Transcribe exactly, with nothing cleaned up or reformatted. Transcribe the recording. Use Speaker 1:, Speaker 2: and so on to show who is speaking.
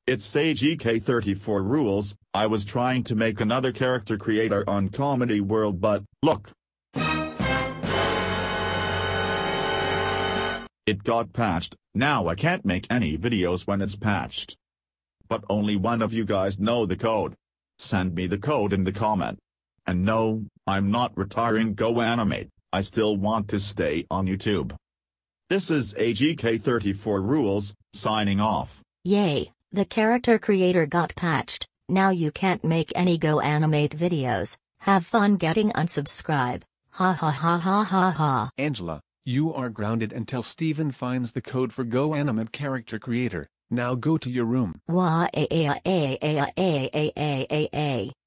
Speaker 1: It's A G K thirty-four rules. I was trying to make another character creator on Comedy World, but, look. It got patched. Now I can't make any videos when it's patched. But only one of you guys know the code. Send me the code in the comment. And no, I'm not retiring GoAnimate, I still want to stay on YouTube. This is A G K thirty-four rules, signing off.
Speaker 2: Yay, the character creator got patched, now you can't make any GoAnimate videos. Have fun getting unsubscribe. Ha ha ha ha ha ha.
Speaker 3: Angela, you are grounded until Steven finds the code for GoAnimate character creator. Now go to your room.
Speaker 2: Wah a a a a a a a a a.